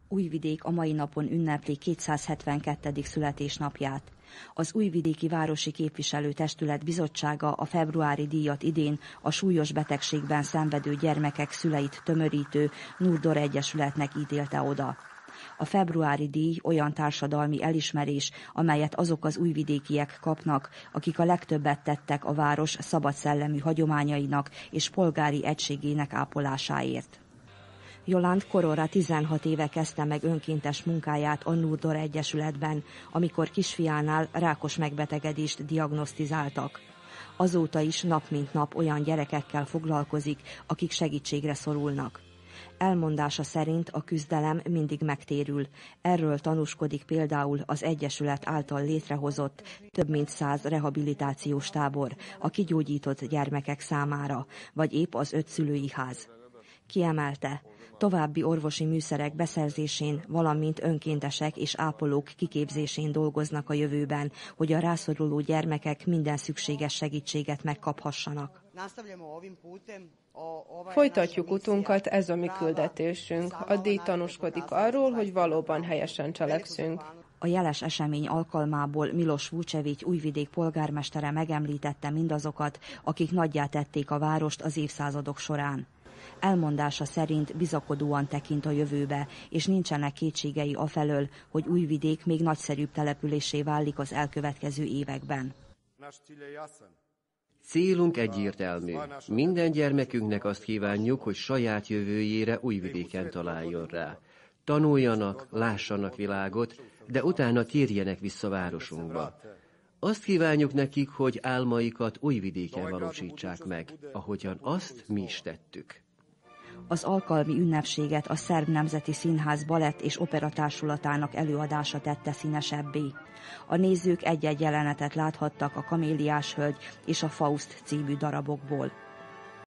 Újvidék a mai napon ünnepli 272. születésnapját. Az Újvidéki Városi Képviselőtestület bizottsága a februári díjat idén a súlyos betegségben szenvedő gyermekek szüleit tömörítő Nurdor Egyesületnek ítélte oda. A februári díj olyan társadalmi elismerés, amelyet azok az újvidékiek kapnak, akik a legtöbbet tettek a város szabadszellemű hagyományainak és polgári egységének ápolásáért. Jolant Korora 16 éve kezdte meg önkéntes munkáját a Nurdor Egyesületben, amikor kisfiánál rákos megbetegedést diagnosztizáltak. Azóta is nap mint nap olyan gyerekekkel foglalkozik, akik segítségre szorulnak. Elmondása szerint a küzdelem mindig megtérül. Erről tanúskodik például az Egyesület által létrehozott több mint 100 rehabilitációs tábor a kigyógyított gyermekek számára, vagy épp az 5 szülői ház. Kiemelte, további orvosi műszerek beszerzésén, valamint önkéntesek és ápolók kiképzésén dolgoznak a jövőben, hogy a rászoruló gyermekek minden szükséges segítséget megkaphassanak. Folytatjuk utunkat, ez a mi küldetésünk. A díj tanúskodik arról, hogy valóban helyesen cselekszünk. A jeles esemény alkalmából Milos Vucevic Újvidék polgármestere megemlítette mindazokat, akik nagyjá tették a várost az évszázadok során. Elmondása szerint bizakodóan tekint a jövőbe, és nincsenek kétségei afelől, hogy Újvidék még nagyszerűbb településé válik az elkövetkező években. Célunk egyértelmű. Minden gyermekünknek azt kívánjuk, hogy saját jövőjére Újvidéken találjon rá. Tanuljanak, lássanak világot, de utána térjenek vissza városunkba. Azt kívánjuk nekik, hogy álmaikat Újvidéken valósítsák meg, ahogyan azt mi is tettük. Az alkalmi ünnepséget a Szerb Nemzeti Színház balett és operatársulatának előadása tette színesebbé. A nézők egy-egy jelenetet láthattak a Kaméliás hölgy és a Faust című darabokból.